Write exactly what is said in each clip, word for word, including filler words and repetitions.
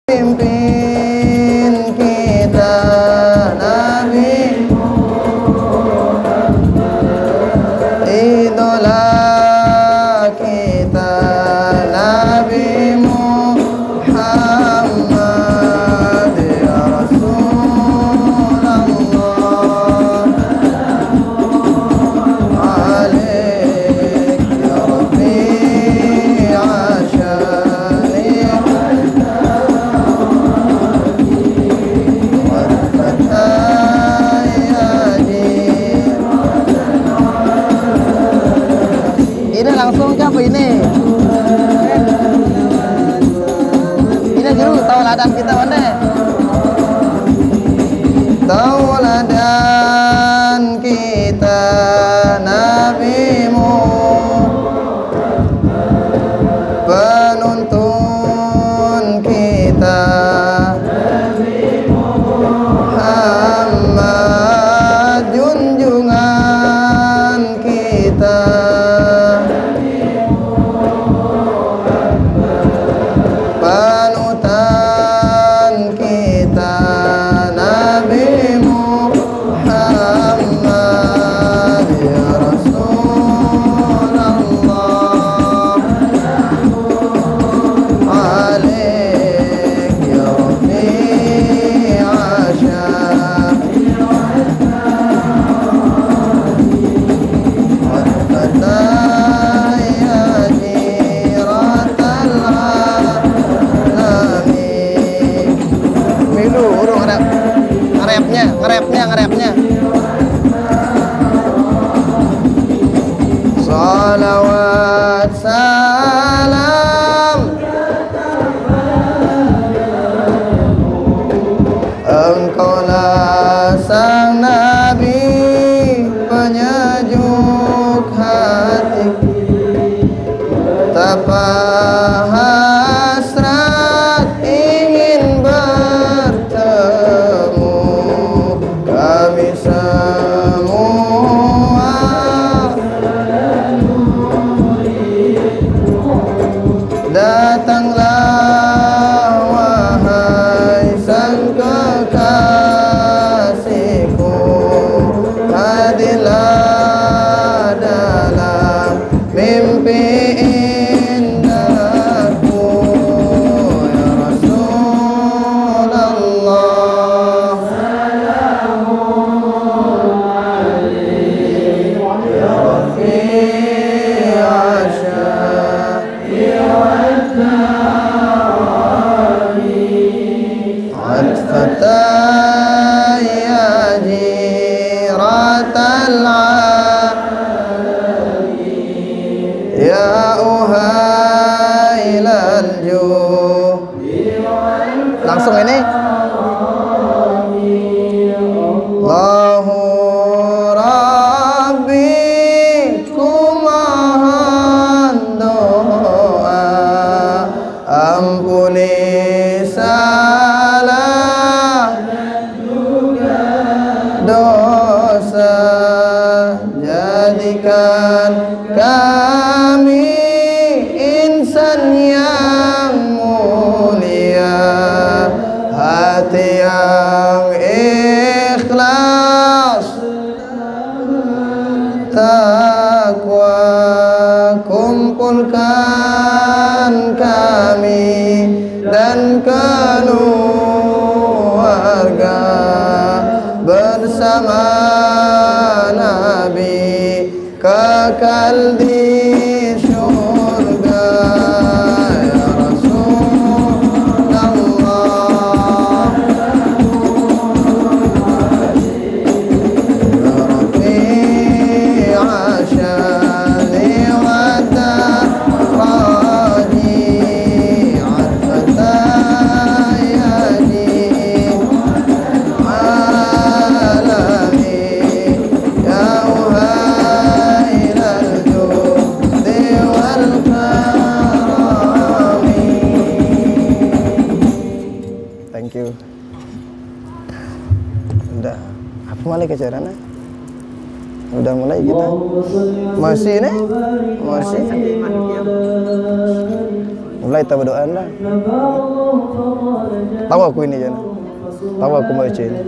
Pimpin kita Nabi Muhammad, idola kita Nabi Muhammad, ya Rasulullah, alaik ya Rabbi ashani. Ini langsung siapa ini? Ini juru tauladan kita mana? Tauladan kita Nabi Muhammad, penuntun kita Nabi Muhammad, junjungan kita panutan kita Nabi Muhammad, ya Rasulullah, alaik ya Rabbi ashani. Ngerepnya, ngerepnya, ngerepnya. Salawat salam Engkaulah sang Nabi, penyejuk hati, betapa hasrat ingin bertemu kami semua. Datanglah wahai sang kekasihku, hadirlah dalam mimpi indahku, ya Rasulullah. Salamualaikum ya Rabbi ashani atfata ya jiratal alamin, ya uhailal juh. Langsung ini Allahu Rabbi, kumohon doa, ampuni salah dosa, jadikan kami insan yang mulia, hati yang ikhlas, takwa, kumpulkan kami dan keluarga bersama Nabi kekal di surga, ya Rasulullah, ya Rabbi ashani wa taraji atfata ya alami, ya uhailal judi wal karami. Thank you. Udah, apa mulai kejarannya? Udah mulai kita. Masih nih? Masih. Mulai kita berdoa lah. Tahu aku ini Jana. Tahu aku baca ini.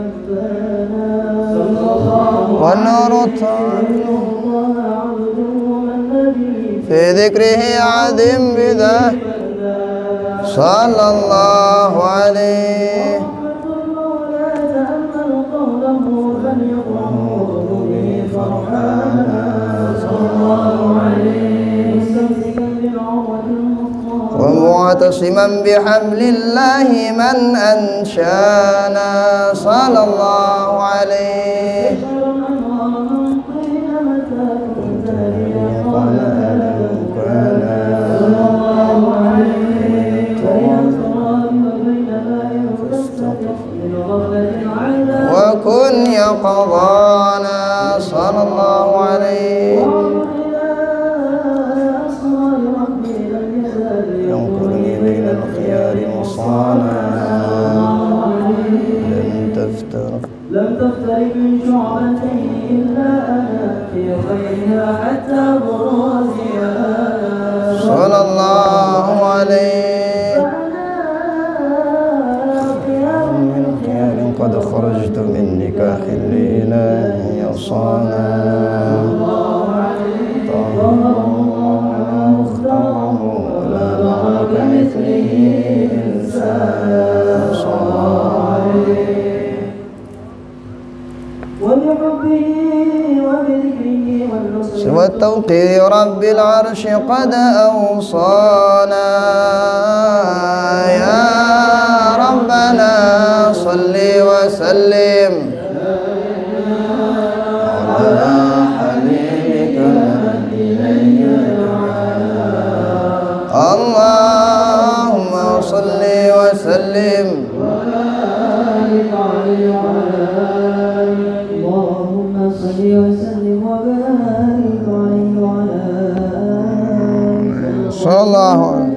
Wa nuratan fi dzikrihi adim bidah sallallahu alaihi wa mu'tasiman bihablillahi man anshana sallallahu alaihi wa kun yaqdana sallallahu alaihi yanqulni bainal khiyari wasana lam taftar لم تفترق من شعبتين إلا أنا في خيرها حتى بروزها صلى الله عليه من خيار قد خرجت من نكاح الإله يصانا اختاره ولا نرى كمثله إنسان صلى الله عليه وبحبه وبذكره والنصر سوى التوقير رب العرش قد أوصانا يا ربنا صل وسلم على حبيبك اللهم صل وسلم اللهم صل وسلم وبارك عليه وعلى آله صلى الله عليه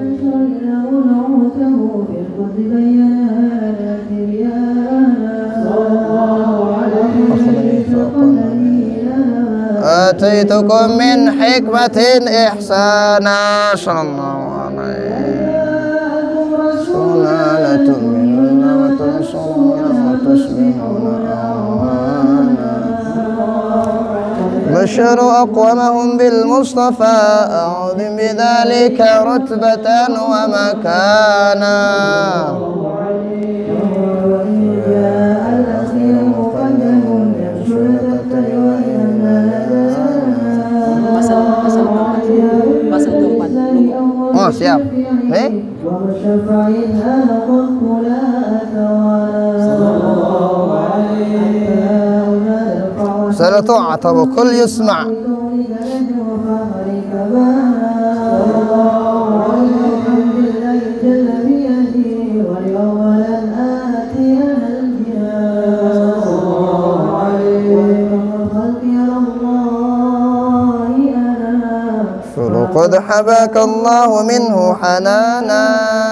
آتيتكم من حكمة إحسانا صلى الله عليه سلالة منهن وتنصرون وتصبحون أعوانا بشروا أقوامهم بالمصطفى أعظم بذلك رتبة ومكانا Oh siap. Nih. سنطاعة وكل يسمع قد حباك الله منه حنانا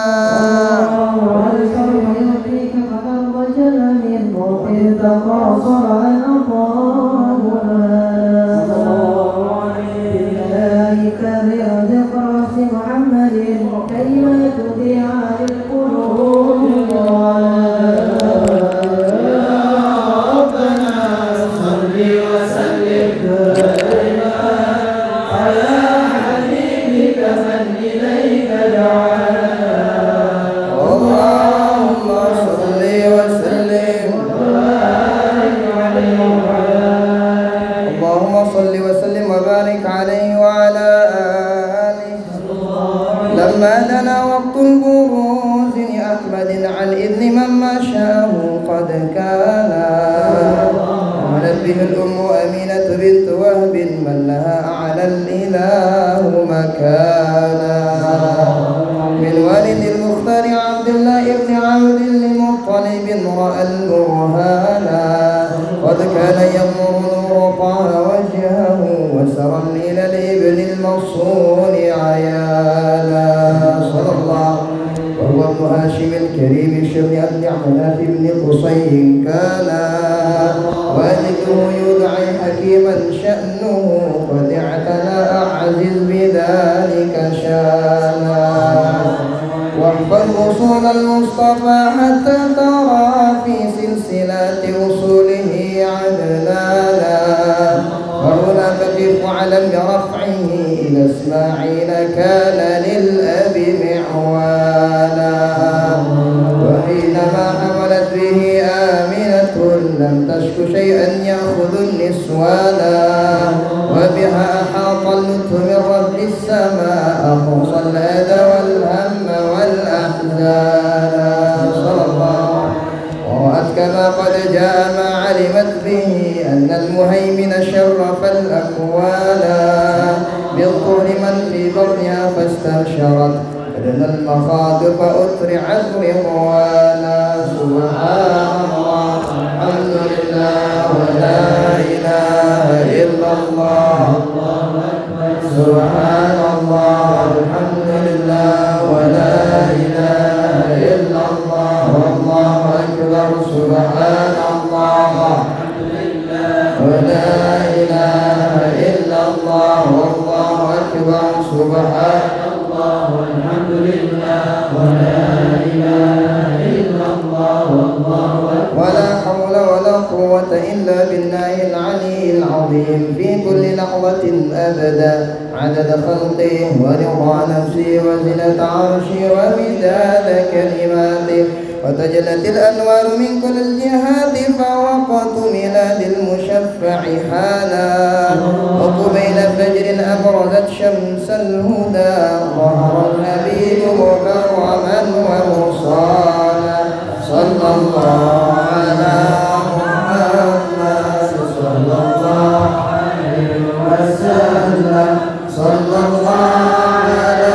لما دنا وقت البروز لأحمد عن إذن من مشاه قد كان عملت به الأم أمينة بنت وهب من لها أعلى الإله مكانا من والد المختار عبد الله بن عبد المطلب رأى البرهانا قد كان ينظر نور طه وجهه وسرا إلى الابن المصون عيانا صلى الله وهو ابن هاشم الكريم شبه ابن عباس بن قصي كان والده يدعي حكيما شأنه قد اعتنى أعزز بذلك شانا واحفظ أصول المصطفى حتى ترى في سلسلة أصوله عدلالا وهنا فقف على برفعه إلى إسماعيل كان للأب معوالا وحينما حملت به آمنة لم تشك شيئا يأخذ النسوانا وبها أحاط اللطف من رب السماء أقصى الأذى والهم والأحزان صلى الله ورأت كما قد جاء ما علمت به أن المهيمن شرف الأكوانا بالطول من في بطنها فاستبشرت بدن المخاض فأترعت رضوانا سبحان الله الحمد لله ولا إله إلا الله سبحان الله الحمد لله ولا إله إلا الله والله أكبر سبحان الله ولا إله إلا الله والله أكبر سبحان الله والحمد لله ولا إله إلا الله والله أكبر ولا حول ولا قوة إلا بالله العلي العظيم في كل لحظة أبدا عدد خلقه ورضا نفسه وزنة عرشه ومداد كلماته وتجلت الأنوار من كل الجهات فوقت ميلاد المشفع حالا وقبيل فجر أبرزت شمس الهدى ظهر النبي مكرما ومصالا صلى الله على محمد صلى الله عليه وسلم صلى الله على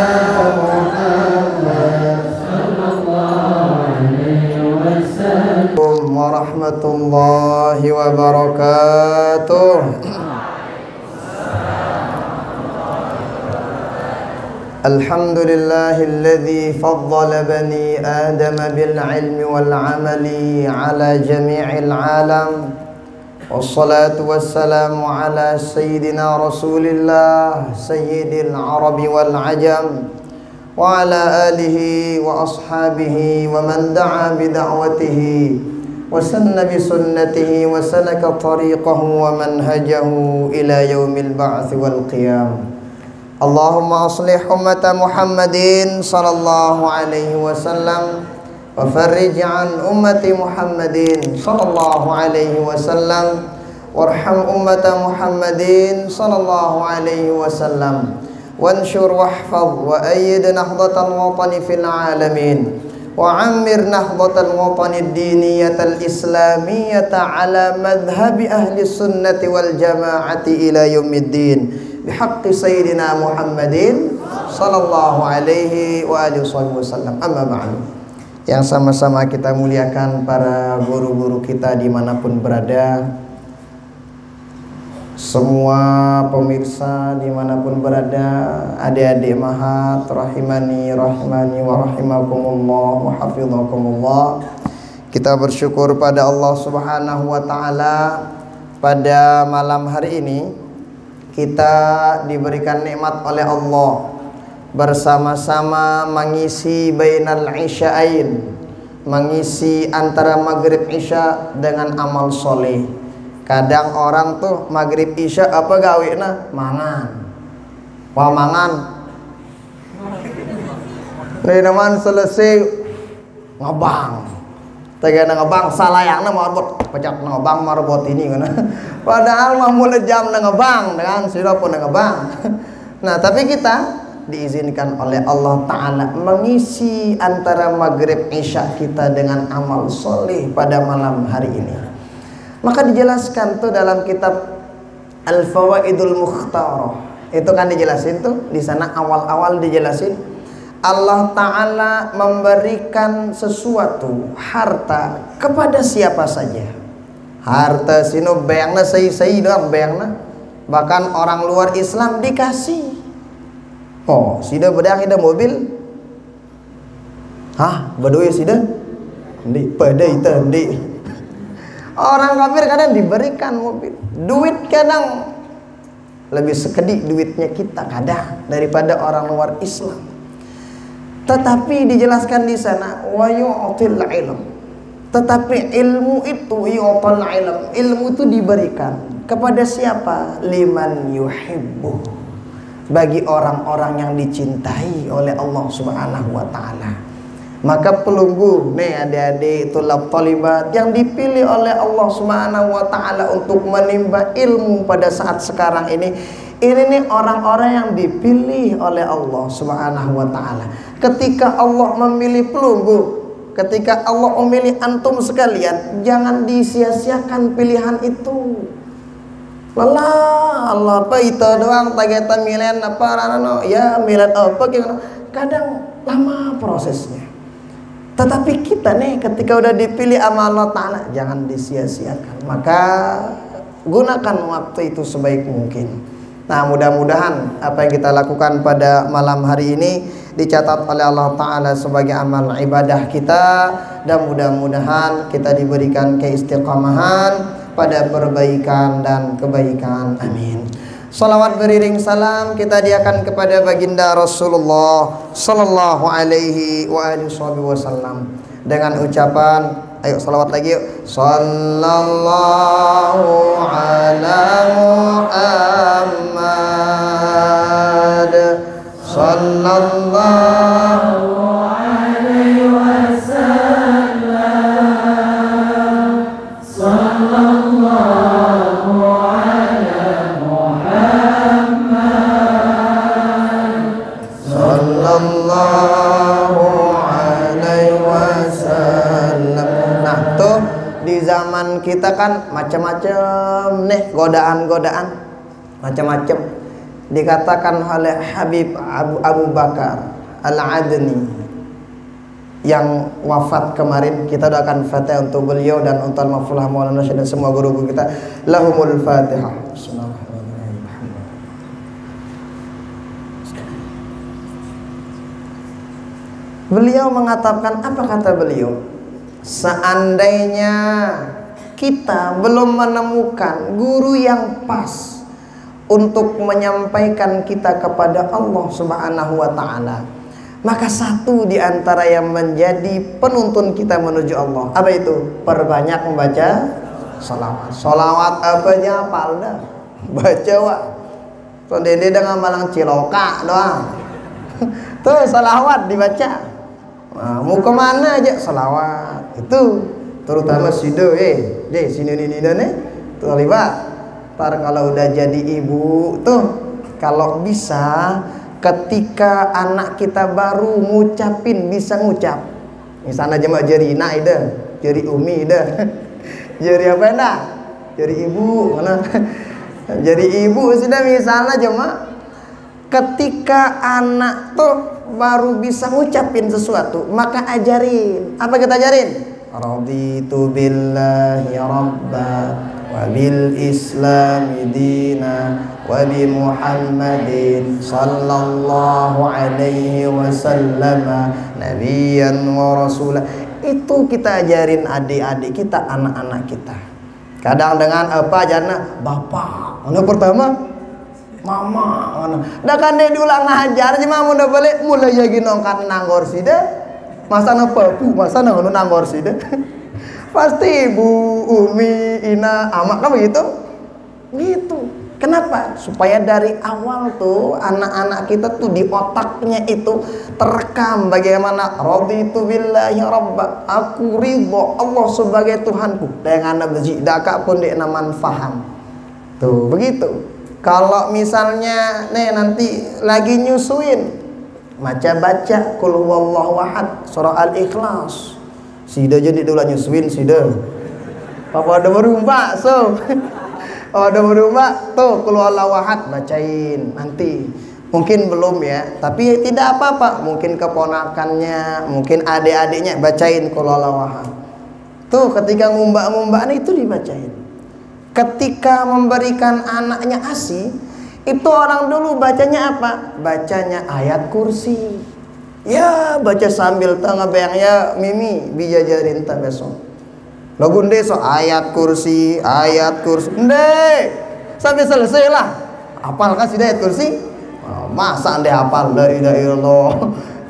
محمد صلى الله عليه وسلم ورحمة الله وبركاته. الحمد لله الذي فضل بني آدم بالعلم والعمل على جميع العالم والصلاة والسلام على سيدنا رسول الله سيد العرب والعجم وعلى آله وأصحابه ومن دعا بدعوته وسن بسنته وسلك طريقه ومنهجه إلى يوم البعث والقيام. اللهم أصلح أمة محمد صلى الله عليه وسلم وفرج عن أمة محمد صلى الله عليه وسلم وارحم أمة محمد صلى الله عليه وسلم وانشر واحفظ وأيد نهضة الوطن في العالمين وعمر نهضة الوطن الدينية الإسلامية على مذهب أهل السنة والجماعة إلى يوم الدين بحق سيدنا محمد صلى الله عليه وآله وسلم. Amma ba'du. Yang sama-sama kita muliakan para guru-guru kita dimanapun berada, semua pemirsa dimanapun berada, adik-adik mahat rahimani rahimani wa rahimakumullah wa hafizakumullah. Kita bersyukur pada Allah Subhanahu wa taala pada malam hari ini kita diberikan nikmat oleh Allah bersama-sama mengisi bainal isya'ain, mengisi antara maghrib isya dengan amal soleh. Kadang orang tuh maghrib isya apa gawina? Mangan. Wah mangan. Nenaman selesai ngabang. Tegana ngabang salayakna marbot pecak ngabang marbot ini kana. Padahal mah mulai jam ngabang dengan sira pun ngabang. Nah, tapi kita diizinkan oleh Allah Ta'ala mengisi antara maghrib isya kita dengan amal soleh pada malam hari ini. Maka dijelaskan tuh dalam kitab Al-Fawaidul Mukhtarah. Itu kan dijelasin tuh di sana awal-awal dijelasin Allah Ta'ala memberikan sesuatu harta kepada siapa saja. Harta sino bayangna sei-sei doang bayangna. Bahkan orang luar Islam dikasih. Oh, sida bedang ida mobil. Hah, badoi sida? Ndi, pada ita ndi. Orang kafir kadang diberikan mobil. Duit kadang lebih sekedik duitnya kita kadang daripada orang luar Islam. Tetapi dijelaskan di sana wa yu'til ilm. Tetapi ilmu itu yu'tal ilm, ilmu itu diberikan kepada siapa? Liman yuhibbu, bagi orang-orang yang dicintai oleh Allah Subhanahu wa taala. Maka pelunggu nih adik-adik tulab talibat yang dipilih oleh Allah Subhanahu wa taala untuk menimba ilmu pada saat sekarang ini, ini nih orang-orang yang dipilih oleh Allah Subhanahu wa taala. Ketika Allah memilih pelunggu, ketika Allah memilih antum sekalian, jangan disia-siakan pilihan itu. Lelah Allah apa itu doang tageta milen apa ranano ya milen apa gimana, kadang lama prosesnya. Tetapi kita nih ketika udah dipilih sama Allah Ta'ala, jangan disia-siakan. Maka gunakan waktu itu sebaik mungkin. Nah, mudah-mudahan apa yang kita lakukan pada malam hari ini dicatat oleh Allah Ta'ala sebagai amal ibadah kita, dan mudah-mudahan kita diberikan keistiqamahan pada perbaikan dan kebaikan. Amin. Salawat beriring salam kita hadiahkan kepada baginda Rasulullah sallallahu alaihi wa alihi wasallam dengan ucapan, ayo salawat lagi yuk. Sallallahu ala Muhammad sallallahu alaihi wasallam sallallahu ala Muhammad sallallahu alaihi wasallam. Nah tuh di zaman kita kan macam-macam nih godaan-godaan, macam-macam. Dikatakan oleh Habib Abu, Abu Bakar Al-Adni yang wafat kemarin, kita doakan Fatihah untuk beliau dan untuk Al-Maflah Maulana Syekh dan semua guru-guru kita. Lahumul Fatihah. Beliau mengatakan, apa kata beliau? Seandainya kita belum menemukan guru yang pas untuk menyampaikan kita kepada Allah Subhanahu wa taala, maka satu di antara yang menjadi penuntun kita menuju Allah, apa itu? Perbanyak membaca salawat. Salawat apanya apal dah. Baca wa. Sondende dengan malang ciloka doang. Tuh salawat dibaca. Nah, mau kemana aja salawat. Itu terutama sido eh, deh sini ini nih terlibat. Ntar kalau udah jadi ibu tuh, kalau bisa ketika anak kita baru ngucapin bisa ngucap, misalnya jemaah jari ina ida, jari umi ida, jari apa dah, jari ibu mana, jari ibu sudah misalnya jemaah. Ketika anak tuh baru bisa ngucapin sesuatu, maka ajarin. Apa kita ajarin? Raditu billahi rabba wa bil islami dina wa bi Muhammadin sallallahu alaihi wasallam nabiyyan wa rasulah. Itu kita ajarin adik-adik kita, anak-anak kita. Kadang dengan apa ajarna? Bapak. Mana pertama? Mama. Mana? Dah kan dia diulang ngajar aja mah udah balik mulai lagi nongkat nanggor sida. Masa na papu, masa na nanggor sida. Pasti ibu, umi, ina, amak kan begitu? Gitu. Kenapa? Supaya dari awal tuh anak-anak kita tuh di otaknya itu terekam bagaimana raditu billahi rabba, aku ridho Allah sebagai Tuhanku. Dengan bejidaka pun dia naman faham. Tuh begitu. Kalau misalnya nih nanti lagi nyusuin, baca-baca kul huwallahu ahad, surah Al-Ikhlas. Sida jadi dulu nyusuin sida. Papa ada berumpa so. Oh, ada berumpa tuh kul huwallahu ahad bacain nanti. Mungkin belum ya, tapi tidak apa-apa. Mungkin keponakannya, mungkin adik-adiknya bacain kul huwallahu ahad. Tuh ketika ngumbak-ngumbak itu dibacain. Ketika memberikan anaknya ASI, itu orang dulu bacanya apa? Bacanya ayat kursi. Ya, baca sambil tengah bayang ya Mimi bijajarin tak besok. Lagunde so ayat kursi, ayat kursi. Ndek, sampai selesai lah. Apal kasih ayat kursi? Oh, masa ande hafal la ilaha illallah.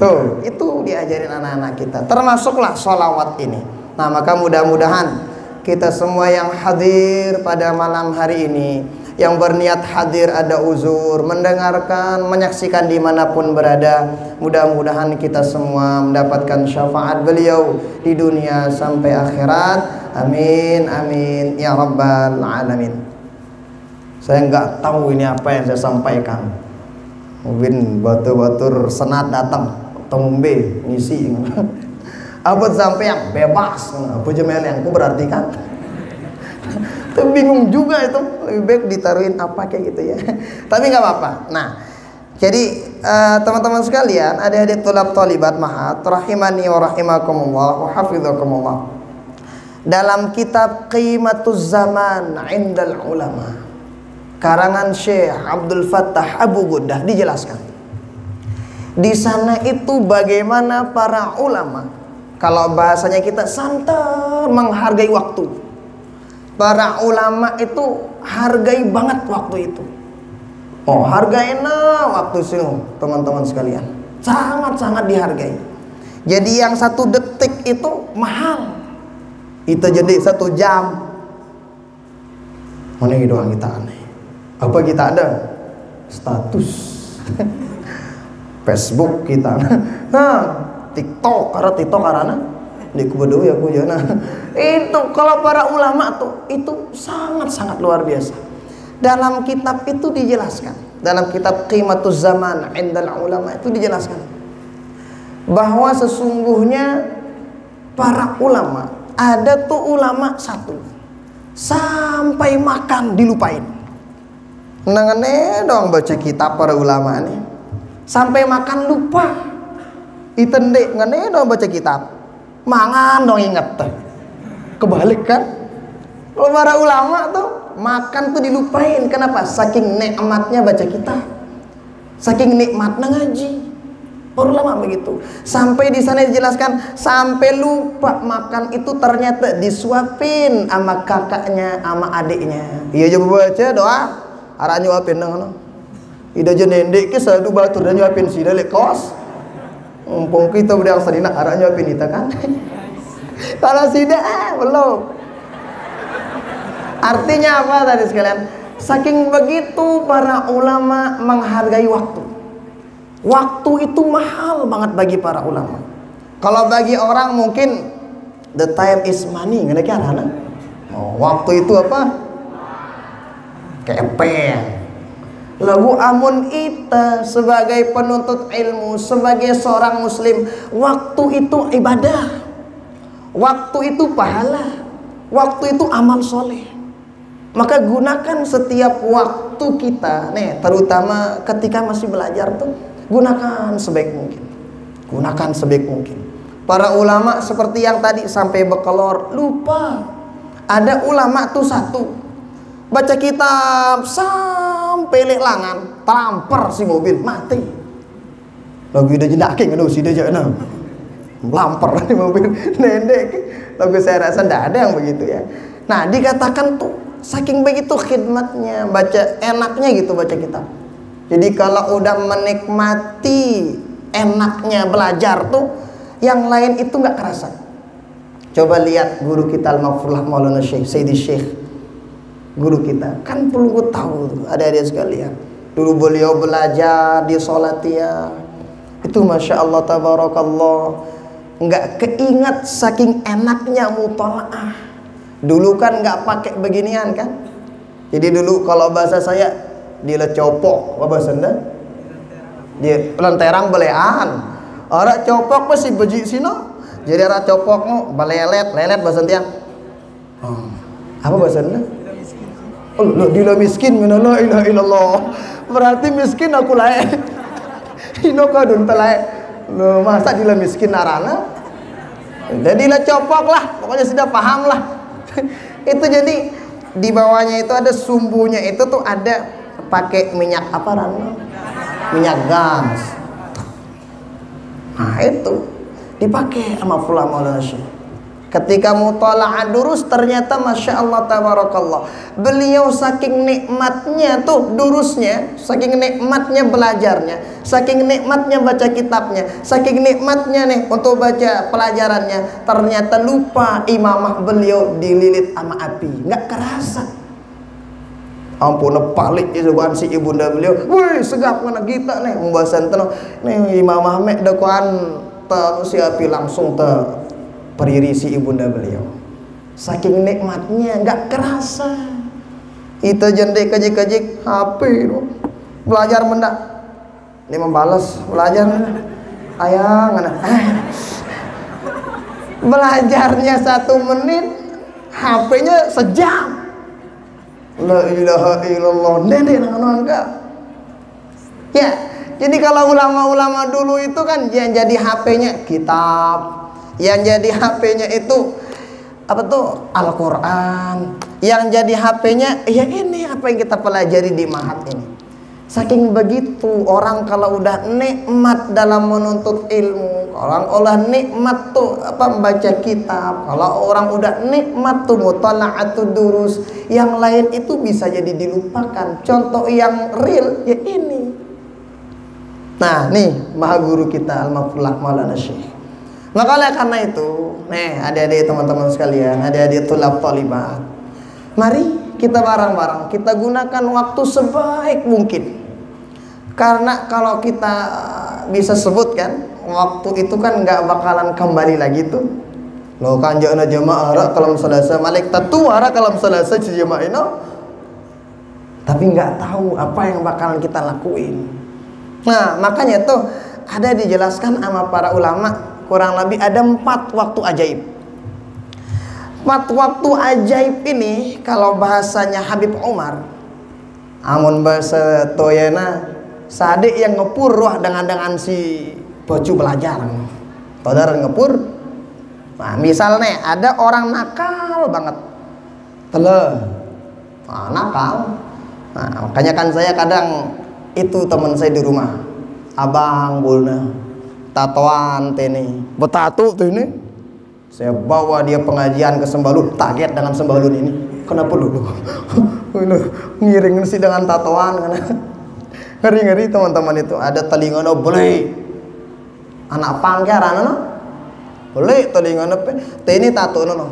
Tuh, itu diajarin anak-anak kita. Termasuklah sholawat ini. Nah, maka mudah-mudahan kita semua yang hadir pada malam hari ini, yang berniat hadir ada uzur, mendengarkan, menyaksikan dimanapun berada, mudah-mudahan kita semua mendapatkan syafaat beliau di dunia sampai akhirat. Amin, amin, ya rabbal alamin. Saya nggak tahu ini apa yang saya sampaikan. Mungkin batur-batur senat datang tombe ngisi apa sampai yang bebas apa jemel yang ku berarti kan tuh bingung juga itu, lebih baik ditaruhin apa kayak gitu ya. Tapi nggak apa-apa. Nah, jadi uh, teman-teman sekalian, adik-adik tulab talibat mahat rahimani wa rahimakumullah wa hafizakumullah, dalam kitab Qimatuz Zaman Indal Ulama karangan Syekh Abdul Fattah Abu Ghuddah dijelaskan di sana itu bagaimana para ulama, kalau bahasanya kita santai menghargai waktu. Para ulama itu hargai banget waktu itu. Oh, hargainya waktu sih teman-teman sekalian, sangat-sangat dihargai. Jadi yang satu detik itu mahal. Itu jadi satu jam. Mana ini doang kita aneh. Apa kita ada? Status Facebook kita, nah TikTok, karena TikTok karena di kubedo ya kujana. Itu kalau para ulama tuh itu sangat-sangat luar biasa. Dalam kitab itu dijelaskan, dalam kitab Qimatuz Zaman Indal Ulama itu dijelaskan bahwa sesungguhnya para ulama, ada tuh ulama satu sampai makan dilupain. Nangane dong baca kitab para ulama nih. Sampai makan lupa. Itende ngene dong baca kitab. Mangan dong inget teh. Kebalik kan? Kalau para ulama tuh makan tuh dilupain. Kenapa? Saking nikmatnya baca kitab. Saking nikmatnya ngaji. Para ulama begitu. Sampai di sana dijelaskan sampai lupa makan itu ternyata disuapin sama kakaknya, sama adiknya. Iya coba baca doa. Arah nyuapin dong. Ida jenendek ke sadu batur dan nyuapin sida lekos. Mumpung kita udah yang sedina arah nyuapin kita kan. Kalau sida eh, belum. Artinya apa tadi sekalian? Saking begitu para ulama menghargai waktu. Waktu itu mahal banget bagi para ulama. Kalau bagi orang mungkin the time is money, ngene ki arana. Oh, waktu itu apa? Kepeng. Lagu amun ita sebagai penuntut ilmu, sebagai seorang muslim, waktu itu ibadah, waktu itu pahala, waktu itu amal soleh. Maka gunakan setiap waktu kita, nih terutama ketika masih belajar tuh, gunakan sebaik mungkin, gunakan sebaik mungkin. Para ulama seperti yang tadi sampai bekelor lupa. Ada ulama tuh satu baca kitab sampai lek langan, tampar si mobil mati. Lagu udah jendaking aduh si dia jangan lampar di mobil nendek. Lagu saya rasa tidak ada yang begitu ya. Nah dikatakan tuh saking begitu khidmatnya, baca enaknya gitu baca kitab. Jadi kalau udah menikmati enaknya belajar tuh, yang lain itu nggak kerasa. Coba lihat guru kita Al-Maghfurlah Maulana Syekh Sayyidi Syekh, guru kita kan perlu tahu ada-ada sekalian. Dulu beliau belajar di Salatia itu masya Allah tabarakallah, nggak keingat saking enaknya mutalaah. Dulu kan nggak pakai beginian kan. Jadi dulu kalau bahasa saya dilecopok, apa bahasa Anda? Dia lenterang belean. Orang copok pasti beji sino. Jadi orang copok mau balelet, lelet bahasa Anda. Oh, apa bahasa Anda? Oh, lo dila miskin, la ilaha illallah. Berarti miskin aku lae. Ino kadun telae. Lo masa dila miskin narana? Jadi dila copok lah, pokoknya sudah paham lah. Itu jadi di bawahnya itu ada sumbunya, itu tuh ada pakai minyak apa Rano? Minyak gas. Nah itu dipakai sama Fulah Maulana Syekh. Ketika mutala'ah durus, ternyata Masya Allah tabarakallah, beliau saking nikmatnya tuh durusnya, saking nikmatnya belajarnya, saking nikmatnya baca kitabnya, saking nikmatnya nih untuk baca pelajarannya, ternyata lupa imamah beliau dililit sama api, nggak kerasa. Ampun palik itu kan si ibunda beliau, woi segap mana kita nih membahasan tenang nih imamah mek dekan si api langsung te periri si ibunda beliau, saking nikmatnya nggak kerasa. Itu jendek kejik-kejik H P itu belajar mendak ini membalas belajar ayang anak belajarnya satu menit H P-nya sejam. La ilaha illallah nenek enggak ya. Jadi kalau ulama-ulama dulu itu kan yang jadi H P-nya kitab, yang jadi H P-nya itu apa tuh Al-Quran, yang jadi H P-nya ya ini apa yang kita pelajari di Mahat ini. Saking begitu orang kalau udah nikmat dalam menuntut ilmu, orang olah nikmat tuh apa membaca kitab, kalau orang udah nikmat tuh mutala'atud durus, yang lain itu bisa jadi dilupakan. Contoh yang real ya ini. Nah nih maha guru kita Al-Mafullah Maulana Syekh. Maka oleh karena itu, nih adik-adik teman-teman sekalian, adik-adik tulab talibat, mari kita bareng-bareng kita gunakan waktu sebaik mungkin. Karena kalau kita bisa sebutkan waktu itu kan nggak bakalan kembali lagi tuh. Lo kan jangan jamaah kalau selesai malik tatuara kalau selesai jamaah ini. Tapi nggak tahu apa yang bakalan kita lakuin. Nah makanya tuh ada dijelaskan sama para ulama. Kurang lebih ada empat waktu ajaib. Empat waktu ajaib ini kalau bahasanya Habib Umar, amun bahasa toyena sadik yang ngepur wah dengan dengan si baju belajar. Saudara ngepur. Nah, misalnya ada orang nakal banget. Tele. Nah, nakal. Nah, makanya kan saya kadang itu teman saya di rumah. Abang bulna tatoan tini betatu tuh ini saya bawa dia pengajian ke Sembalun, kaget dengan Sembalun ini kenapa dulu ngiring sih dengan tatoan ngeri-ngeri teman-teman. Itu ada telinga no boleh anak pangkaran no boleh telinga no ini tato no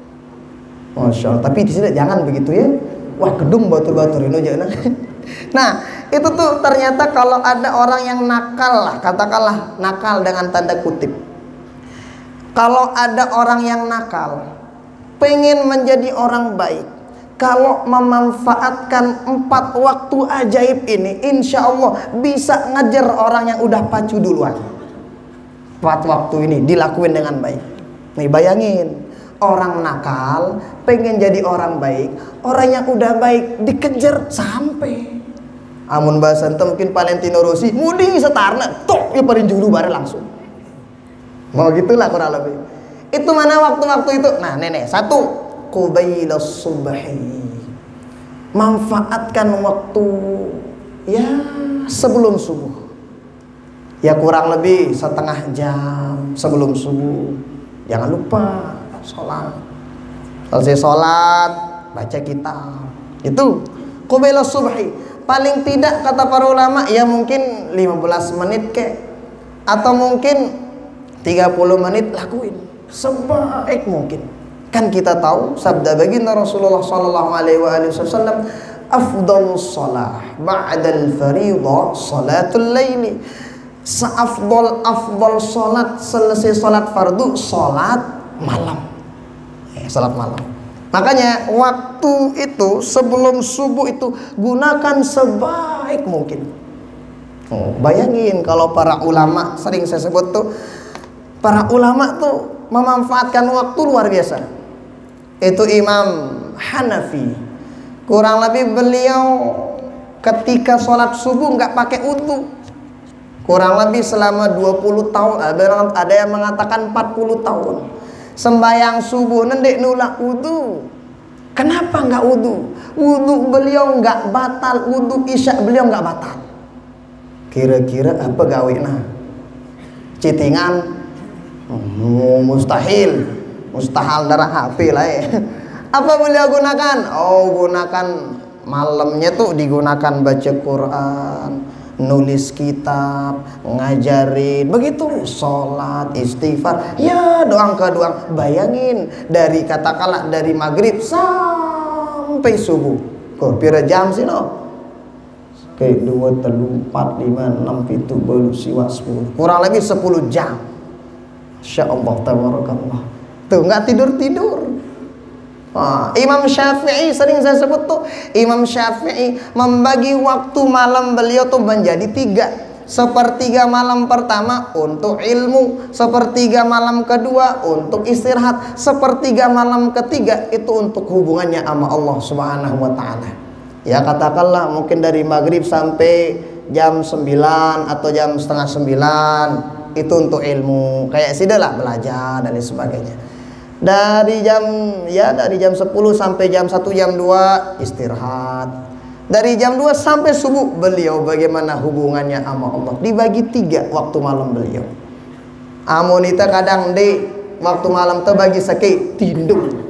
Masya Allah. Tapi di sini jangan begitu ya, wah gedung batur-batur ini jangan. Nah itu tuh ternyata kalau ada orang yang nakal lah, katakanlah nakal dengan tanda kutip. Kalau ada orang yang nakal pengen menjadi orang baik, kalau memanfaatkan empat waktu ajaib ini, insya Allah bisa ngejar orang yang udah pacu duluan. Empat waktu ini dilakuin dengan baik. Nih bayangin, orang nakal pengen jadi orang baik, orang yang udah baik dikejar sampai. Amun bahasa ente mungkin Valentino Rossi mudi setarna tok ya paling julu bare langsung. Mau gitulah kurang lebih. Itu mana waktu-waktu itu? Nah, nenek, satu qubailas subhi. Manfaatkan waktu ya sebelum subuh. Ya kurang lebih setengah jam sebelum subuh. Jangan lupa sholat. Selesai sholat baca kitab. Itu qubailas subhi. Paling tidak kata para ulama ya mungkin lima belas menit kek, atau mungkin tiga puluh menit lakuin sebaik mungkin. Kan kita tahu sabda baginda Rasulullah sallallahu alaihi wasallam, afdhalus shalah ba'dal fariidhah salatul laili. Seafdal afdal salat selesai salat fardu salat malam. Eh, salat malam. Makanya waktu itu sebelum subuh itu gunakan sebaik mungkin. Oh, bayangin kalau para ulama, sering saya sebut tuh, para ulama tuh memanfaatkan waktu luar biasa. Itu Imam Hanafi, kurang lebih beliau ketika sholat subuh nggak pakai wudu, kurang lebih selama dua puluh tahun. Ada yang mengatakan empat puluh tahun. Sembayang subuh nendek nulak wudu. Kenapa nggak wudu? Wudu beliau nggak batal, wudu isya beliau nggak batal. Kira-kira apa gawena? Citingan? Oh, mustahil. Mustahil darah H P lah ya. Apa beliau gunakan? Oh, gunakan malamnya tuh digunakan baca Quran, nulis kitab, ngajarin, begitu, sholat, istighfar, ya doang ke doang. Bayangin dari katakanlah dari maghrib sampai subuh, kok pira jam sih no? Kayak dua, telu, empat, lima, enam, pitu, bolu, siwa, sepuluh, kurang lebih sepuluh jam. Masya Allah, tabarakallah. Tuh nggak tidur tidur. Nah, Imam Syafi'i sering saya sebut tuh, Imam Syafi'i membagi waktu malam beliau tuh menjadi tiga. Sepertiga malam pertama untuk ilmu, sepertiga malam kedua untuk istirahat, sepertiga malam ketiga itu untuk hubungannya sama Allah Subhanahu wa taala. Ya katakanlah mungkin dari maghrib sampai jam sembilan atau jam setengah sembilan itu untuk ilmu, kayak sida lah belajar dan lain sebagainya. Dari jam ya dari jam sepuluh sampai jam satu jam dua istirahat. Dari jam dua sampai subuh beliau bagaimana hubungannya sama Allah. Dibagi tiga waktu malam beliau. Amonita kadang di waktu malam terbagi sakit tinduk.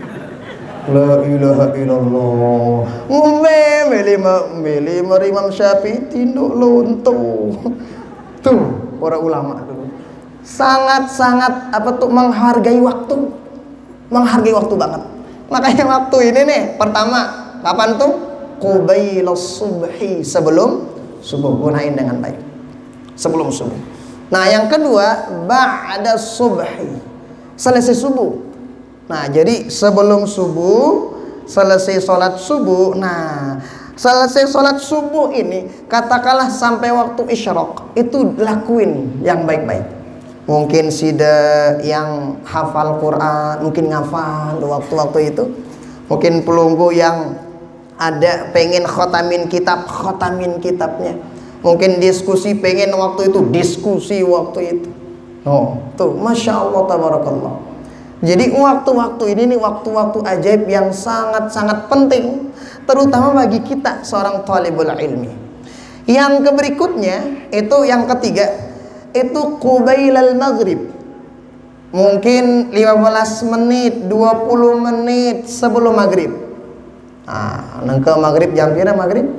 La ilaha illallah. Ngombe meli meli Imam Syafi'i tinduk lonto. Tuh para ulama tuh. Sangat-sangat apa tuh menghargai waktu, menghargai waktu banget. Makanya waktu ini nih pertama kapan tuh? Qubailas subhi, sebelum subuh, gunain dengan baik sebelum subuh. Nah yang kedua ba'da subhi, selesai subuh. Nah jadi sebelum subuh selesai sholat subuh. Nah selesai sholat subuh ini katakanlah sampai waktu isyraq itu lakuin yang baik-baik. Mungkin sida yang hafal Quran mungkin ngafal waktu-waktu itu. Mungkin pelunggu yang ada pengen khotamin kitab, khotamin kitabnya. Mungkin diskusi pengen waktu itu diskusi waktu itu. Oh tuh Masya Allah tabarakallah. Jadi waktu-waktu ini nih waktu-waktu ajaib yang sangat-sangat penting, terutama bagi kita seorang talibul ilmi. Yang berikutnya itu yang ketiga itu qubailal maghrib. Mungkin lima belas menit, dua puluh menit sebelum maghrib. Nah, nangka maghrib jam kira maghrib?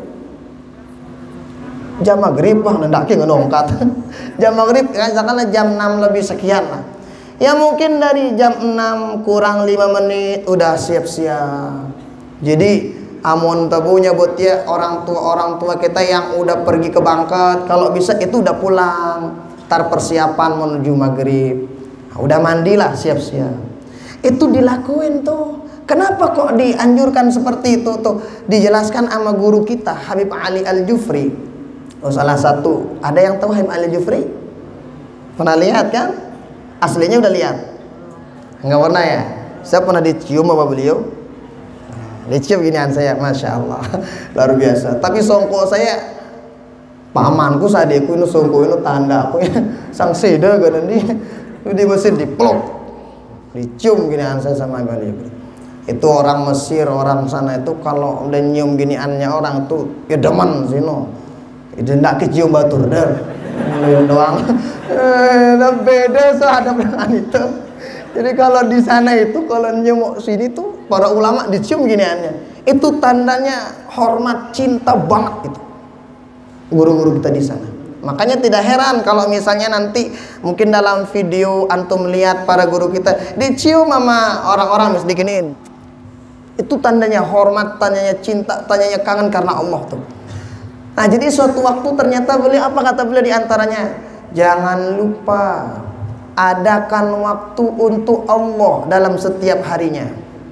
Jam maghrib wah nendaki ngenongkat. Jam maghrib katakanlah jam enam lebih sekian lah. Ya mungkin dari jam enam kurang lima menit udah siap-siap. Jadi amun tabunya buat ya orang tua orang tua kita yang udah pergi ke Bangkat, kalau bisa itu udah pulang. Tar persiapan menuju maghrib. Nah, udah mandilah siap-siap. Itu dilakuin tuh. Kenapa kok dianjurkan seperti itu tuh? Dijelaskan sama guru kita Habib Ali Al-Jufri. Oh, salah satu. Ada yang tahu Habib Ali Al-Jufri? Pernah lihat kan? Aslinya udah lihat? Enggak pernah ya? Saya pernah dicium sama beliau. Dicium ginian saya, Masya Allah. Luar biasa. Tapi songko saya, pamanku sadeku ini songko ini tanda aku ya. Sang seda kan ini. Di mesin dipeluk. Dicium ginian saya sama beliau. Itu orang Mesir, orang sana itu kalau udah nyium giniannya orang tuh ya demen sih no. Itu ndak kecium batur dah. Mulai doang. Eh, beda sehadap dengan itu. Jadi kalau di sana itu kalau nyium sini tuh para ulama dicium giniannya. Itu tandanya hormat, cinta banget itu. Guru-guru kita di sana. Makanya tidak heran kalau misalnya nanti mungkin dalam video antum lihat para guru kita dicium sama orang-orang mesti diginiin. Itu tandanya hormat, tandanya cinta, tandanya kangen karena Allah tuh. Nah jadi suatu waktu ternyata beliau apa kata beliau diantaranya, jangan lupa adakan waktu untuk Allah dalam setiap harinya.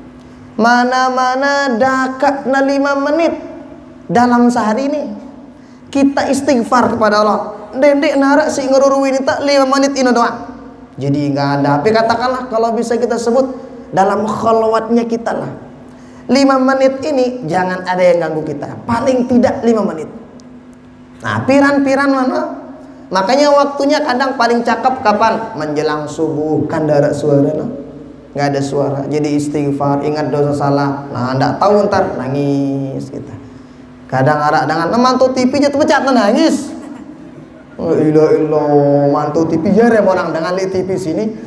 Mana-mana dakatna lima menit dalam sehari ini kita istighfar kepada Allah. Dedek narak si ngeruruin ini tak lima menit ini doang. Jadi nggak ada. Tapi katakanlah kalau bisa kita sebut dalam khalwatnya kita lah. Lima menit ini jangan ada yang ganggu kita. Paling tidak lima menit. Nah piran-piran mana? Makanya waktunya kadang paling cakep kapan? Menjelang subuh. Kan ada suara no? Nggak ada suara. Jadi istighfar, ingat dosa salah. Nah nggak tahu ntar nangis kita. Kadang arak dengan mantu T V jatuh pecat nangis. Oh ilah ilah mantu T V ya orang dengan lihat T V sini.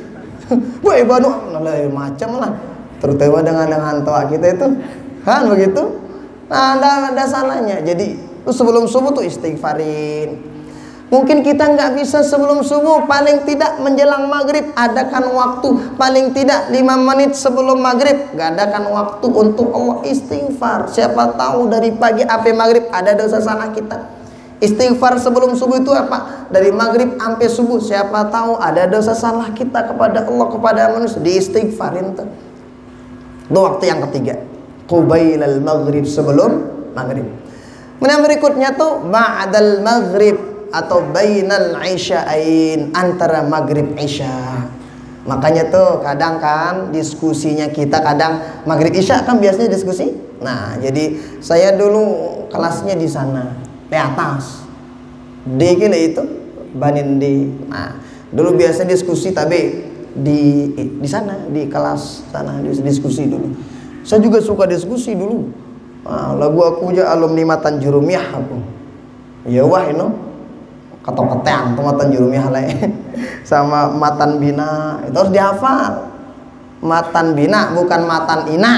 Woi banu, macam lah. Terutama dengan dengan tua kita itu, kan begitu. Nah, ada ada salahnya. Jadi tuh sebelum subuh tuh istighfarin. Mungkin kita nggak bisa sebelum subuh, paling tidak menjelang maghrib adakan waktu, paling tidak lima menit sebelum maghrib, nggak adakan waktu untuk Allah istighfar. Siapa tahu dari pagi sampai maghrib ada dosa salah kita. Istighfar sebelum subuh itu apa? Dari maghrib sampai subuh, siapa tahu ada dosa salah kita kepada Allah, kepada manusia, diistighfarin tuh. Itu waktu yang ketiga, qubailal maghrib, sebelum maghrib. Kemudian berikutnya tuh ba'dal maghrib atau bainal isya'ain, antara maghrib isya. Makanya tuh kadang kan diskusinya kita kadang maghrib isya kan biasanya diskusi. Nah, jadi saya dulu kelasnya di sana, di atas. Di kira itu banin di. Nah, dulu biasa diskusi tapi di di sana, di kelas sana diskusi dulu. Saya juga suka diskusi dulu. Nah, lagu aku aja alumni Matan Jurumiyah aku. Ya wah ini ketok-ketean tuh Matan Jurumiyah lah. Sama Matan Bina itu harus dihafal. Matan Bina bukan Matan Ina.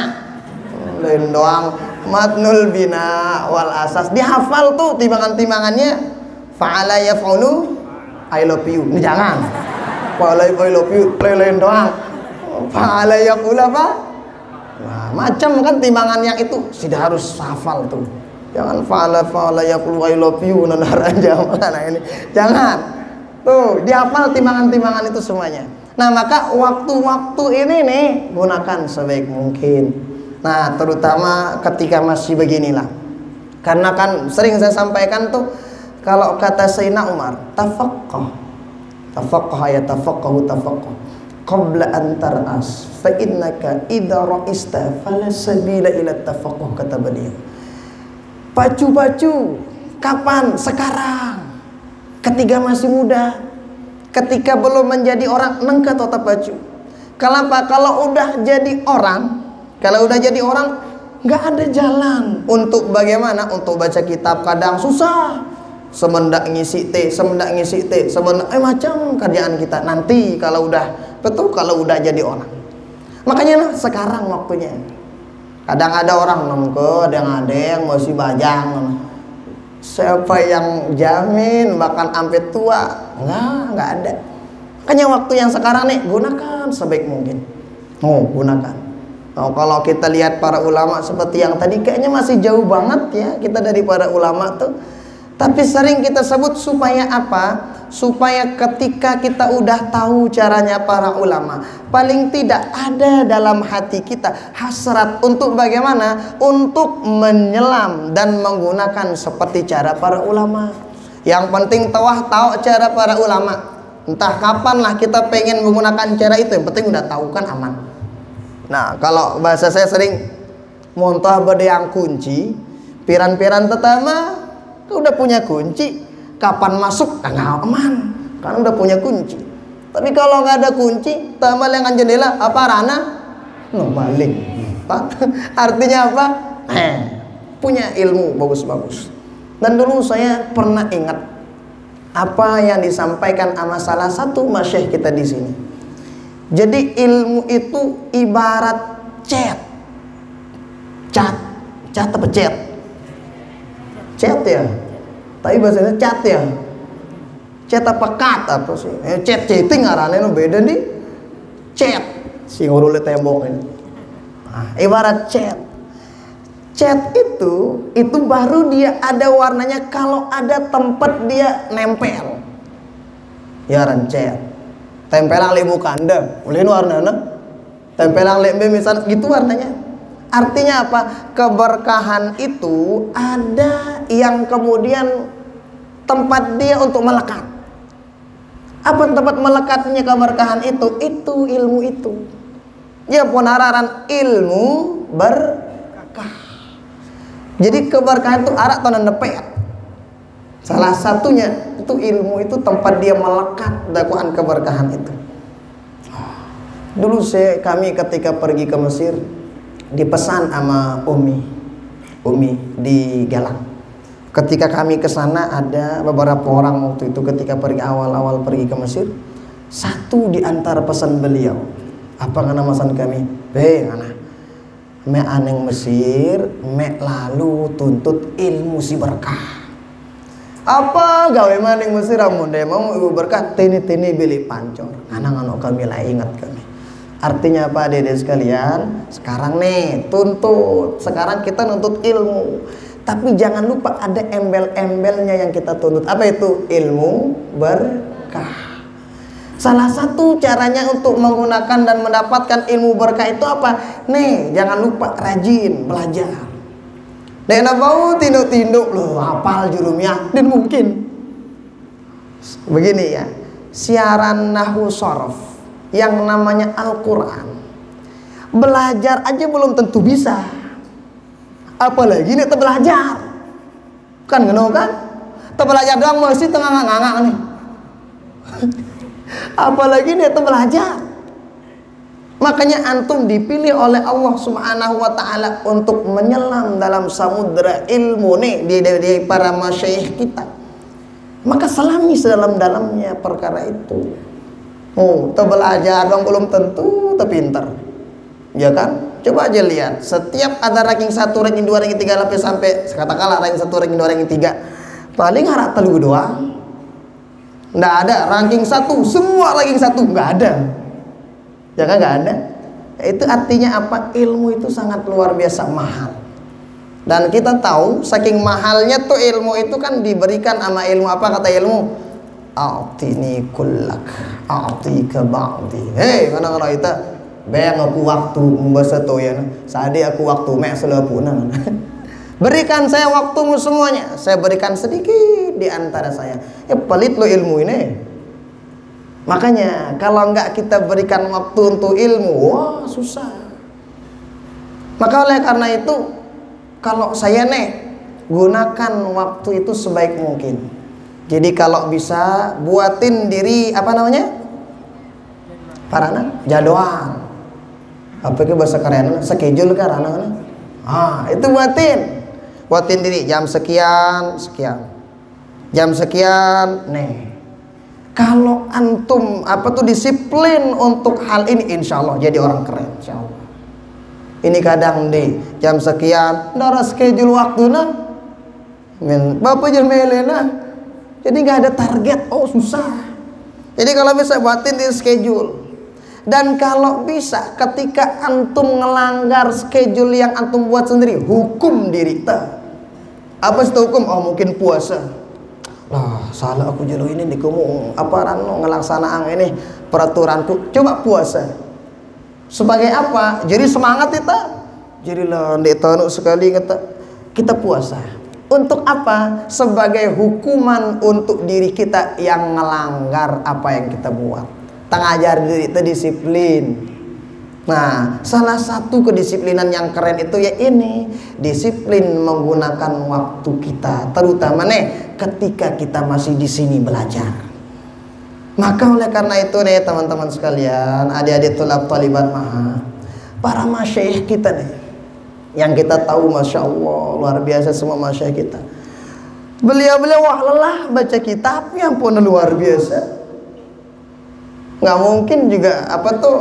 Lain doang. Matnul Bina wal asas dihafal tuh timbangan-timbangannya. Fa'ala yaf'ulu I love you. Ini jangan. Fa'ala I love you lain doang. Fa'ala yaqulu apa? Nah, macam kan timbangan yang itu sudah harus hafal tuh. Jangan fa'ala fa'ala yaqulu I love you nanar aja mana ini. Jangan. Tuh, dihafal timbangan-timbangan itu semuanya. Nah, maka waktu-waktu ini nih gunakan sebaik mungkin. Nah, terutama ketika masih beginilah. Karena kan sering saya sampaikan tuh, kalau kata Sayyidina Umar, tafaqqah. Tafaqqah ya tafaqqahu tafaqqah. Qabla an tar'as fa innaka idza ra'ista fala sabila ila tafaqqah, kata beliau. Pacu-pacu, kapan? Sekarang. Ketika masih muda, ketika belum menjadi orang, nengka tota pacu. Kenapa? Kalau udah jadi orang, kalau udah jadi orang, nggak ada jalan untuk bagaimana? Untuk baca kitab kadang susah. Semendak ngisi T, semendak ngisi T, semendak eh macam kerjaan kita. Nanti kalau udah betul, kalau udah jadi orang. Makanya sekarang waktunya. Kadang ada orang nongko, ada yang ada yang masih bajang. Siapa yang jamin bahkan sampai tua? Enggak, enggak ada. Makanya waktu yang sekarang nih gunakan sebaik mungkin. Oh, gunakan. Oh, kalau kita lihat para ulama seperti yang tadi kayaknya masih jauh banget ya kita dari para ulama tuh. Tapi sering kita sebut supaya apa? Supaya ketika kita udah tahu caranya para ulama, paling tidak ada dalam hati kita hasrat untuk bagaimana? Untuk menyelam dan menggunakan seperti cara para ulama. Yang penting tawah tahu cara para ulama. Entah kapan lah kita pengen menggunakan cara itu, yang penting udah tahu kan aman. Nah, kalau bahasa saya sering muntah bade yang kunci, piran-piran tetama udah punya kunci, kapan masuk nggak aman, kan udah punya kunci. Tapi kalau nggak ada kunci, tambah dengan jendela apa rana, no balik. Artinya apa? Eh, punya ilmu bagus-bagus. Dan dulu saya pernah ingat apa yang disampaikan sama salah satu masyayikh kita di sini. Jadi ilmu itu ibarat cat, cat, cat apa cat? Cat ya, tapi bahasanya cat ya. Cat apa kat apa sih? Eh, cat chatting arane no beda nih. Cat si ngurule tembok ini. Nah, ibarat cat. Cat itu itu baru dia ada warnanya kalau ada tempat dia nempel. Ya ran cat. Tempelang le muka Anda, ulin warnana. Tempelang le misal gitu warnanya. Artinya apa? Keberkahan itu ada yang kemudian tempat dia untuk melekat. Apa tempat melekatnya keberkahan itu? Itu ilmu itu. Ya penararan ilmu berkah. Jadi keberkahan itu arak atau nepet. Salah satunya itu ilmu itu tempat dia melekat dakwaan keberkahan itu. Dulu saya kami ketika pergi ke Mesir dipesan sama Umi, Umi di Galang. Ketika kami ke sana ada beberapa orang waktu itu ketika pergi awal-awal pergi ke Mesir, Satu di antara pesan beliau, apa ngana masan kami? Be ngana. Me aneng Mesir, me lalu tuntut ilmu si berkah. Apa gawe maning Mesir amun deh mau ibu berkah tini-tini beli pancor. Ngana ngano kami lah ingat kami. Artinya apa dede sekalian? Sekarang nih tuntut. Sekarang kita nuntut ilmu. Tapi jangan lupa ada embel-embelnya yang kita tuntut. Apa itu? Ilmu berkah. Salah satu caranya untuk menggunakan dan mendapatkan ilmu berkah itu apa? Nih, jangan lupa rajin belajar. Nek bau tinduk-tinduk loh, hafal jurumnya dan mungkin. Begini ya, siaran nahwu sharaf yang namanya Al-Qur'an. Belajar aja belum tentu bisa. Apalagi nek belajar. Kan ngono kan? Teu belajar doang mesti tengah ngangak nih. Apalagi dia itu belajar. Makanya antum dipilih oleh Allah Subhanahu wa taala untuk menyelam dalam samudra ilmu nih di, di, di para masyayikh kita. Maka selami sedalam-dalamnya perkara itu. Oh, tu belajar dong belum tentu tu pintar. Ya kan? Coba aja lihat, setiap ada ranking satu, ranking dua, ranking tiga lapis sampai katakanlah ranking satu, ranking dua, ranking tiga. Paling harap telu doang. Nggak ada ranking satu, semua ranking satu nggak ada, ya kan nggak ada. Itu artinya apa? Ilmu itu sangat luar biasa mahal. Dan kita tahu saking mahalnya tuh ilmu itu kan diberikan sama ilmu apa kata ilmu? A'tini kullak, a'tika ba'di. Hei, mana kalau kita bayang aku waktu membahas itu ya, sadi aku waktu mek selepuna. Berikan saya waktumu semuanya, saya berikan sedikit di antara saya. Ya pelit lo ilmu ini. Makanya kalau enggak kita berikan waktu untuk ilmu, wah susah. Maka oleh karena itu, kalau saya nih gunakan waktu itu sebaik mungkin. Jadi kalau bisa buatin diri apa namanya? Parana jadwal. Apa itu bahasa keren? Schedule kan anak-anak. Ah, itu buatin. Buatin diri jam sekian sekian jam sekian nih. Kalau antum apa tuh disiplin untuk hal ini, insya Allah jadi orang keren, insya Allah. Ini kadang di jam sekian darah schedule waktu nah men bapak jangan melena, jadi nggak ada target. Oh susah. Jadi kalau bisa buatin di schedule. Dan kalau bisa ketika antum ngelanggar schedule yang antum buat sendiri, hukum diri ta. Apa sih hukum? Oh mungkin puasa. Lah salah aku jelo ini di kamu apa rano ngelaksanaan ini peraturanku. Coba puasa. Sebagai apa? Jadi semangat kita. Jadi lah ndek tanu sekali kata kita puasa. Untuk apa? Sebagai hukuman untuk diri kita yang ngelanggar apa yang kita buat. Tengajar diri itu disiplin. Nah, salah satu kedisiplinan yang keren itu ya ini, disiplin menggunakan waktu kita, terutama nih ketika kita masih di sini belajar. Maka oleh karena itu nih teman-teman sekalian, adik-adik tulab talibat maha, para masyayikh kita nih, yang kita tahu masya Allah luar biasa semua masyayikh kita. Beliau-beliau wah lelah baca kitab yang pun luar biasa. Nggak mungkin juga apa tuh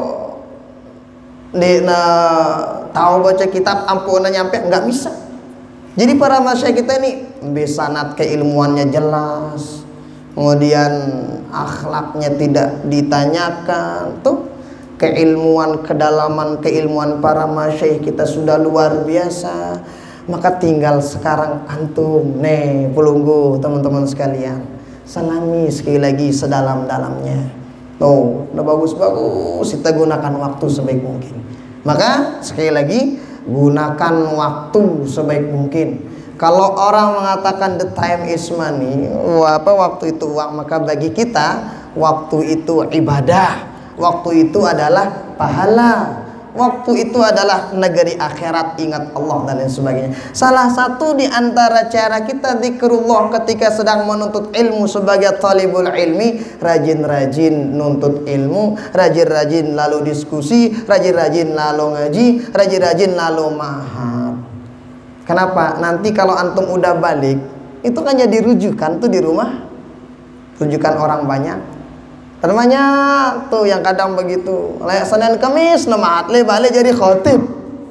di nah, tahu baca kitab ampunan nyampe, nggak bisa. Jadi para masyayikh kita ini besanat keilmuannya jelas, kemudian akhlaknya tidak ditanyakan, tuh keilmuan kedalaman keilmuan para masyayikh kita sudah luar biasa. Maka tinggal sekarang antum nih pelunggu teman-teman sekalian, salami sekali lagi sedalam-dalamnya. Tuh, udah bagus-bagus kita gunakan waktu sebaik mungkin. Maka sekali lagi gunakan waktu sebaik mungkin. Kalau orang mengatakan the time is money, apa waktu itu uang, maka bagi kita waktu itu ibadah, waktu itu adalah pahala, waktu itu adalah negeri akhirat, ingat Allah dan lain sebagainya. Salah satu di antara cara kita zikrullah ketika sedang menuntut ilmu sebagai talibul ilmi, rajin-rajin nuntut ilmu, rajin-rajin lalu diskusi, rajin-rajin lalu ngaji, rajin-rajin lalu mahad. Kenapa? Nanti kalau antum udah balik, itu kan jadi rujukan tuh di rumah, rujukan orang banyak. Namanya tuh yang kadang begitu. Layak Senin Kamis nama atle balik jadi khotib.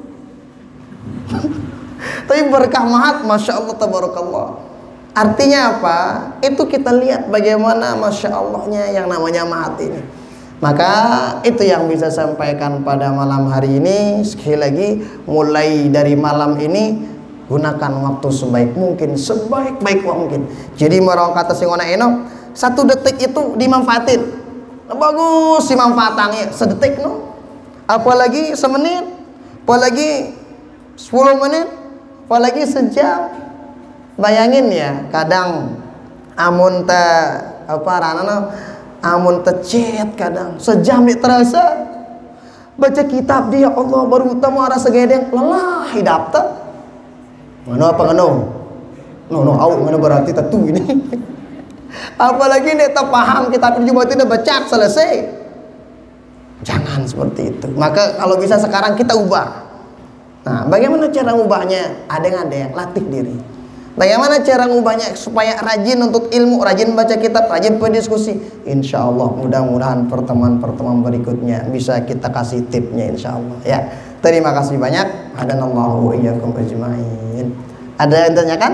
Tapi berkah mahat, masya Allah tabarakallah. Artinya apa? Itu kita lihat bagaimana masya Allahnya yang namanya mahat ini. Maka itu yang bisa sampaikan pada malam hari ini. Sekali lagi, mulai dari malam ini gunakan waktu sebaik mungkin, sebaik-baik mungkin. Jadi marang kata sing ana eno, satu detik itu dimanfaatin. Nah, bagus dimanfaatangnya sedetik no. Apalagi semenit, apalagi sepuluh menit, apalagi sejam. Bayangin ya, kadang amun te apa ranana amun tecet kadang sejam nih terasa baca kitab dia Allah baru utama arah segedeng lelah hidup ta mana apa ngano no no au ngano berarti tentu ini apalagi nih tak paham kitab juga tidak baca selesai. Jangan seperti itu. Maka kalau bisa sekarang kita ubah. Nah, bagaimana cara ubahnya? Ada-ada latih diri. Bagaimana cara ngubahnya supaya rajin untuk ilmu, rajin baca kitab, rajin berdiskusi. Insya Allah mudah-mudahan pertemuan-pertemuan berikutnya bisa kita kasih tipnya insya Allah ya. Terima kasih banyak. Hadanallahu wa iyyakum ajma'in. Ada yang ditanyakan?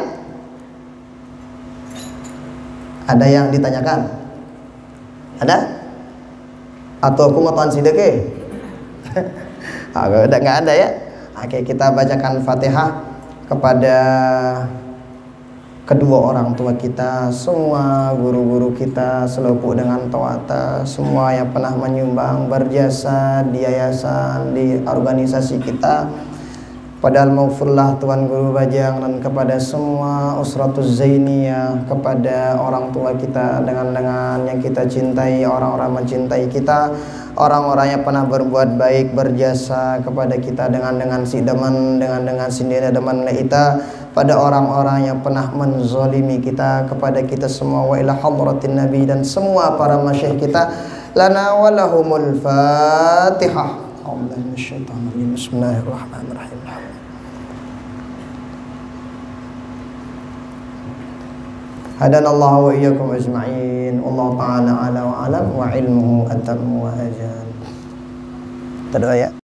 Ada yang ditanyakan? Ada? Atau aku mau tahan sideke? Ada nggak ada ya? Oke, kita bacakan Fatihah kepada kedua orang tua kita, semua guru-guru kita, seluput dengan tawata, semua yang pernah menyumbang berjasa di yayasan, di organisasi kita. Padahal maghfirullah Tuan Guru Bajang dan kepada semua usratuz zainiyah, kepada orang tua kita dengan dengan yang kita cintai, orang-orang mencintai kita, orang-orang yang pernah berbuat baik berjasa kepada kita dengan dengan si deman, dengan dengan sindina deman kita, pada orang-orang yang pernah menzalimi kita, kepada kita semua, wa ila hadratin nabi dan semua para masyayikh kita, lana wa lahumul fatihah. Bismillahirrahmanirrahim. Hadanallahu wa iyyakum ajma'in. Allah ta'ala ala wa alam wa ilmuhu atam wa ajan. Terdoa ya.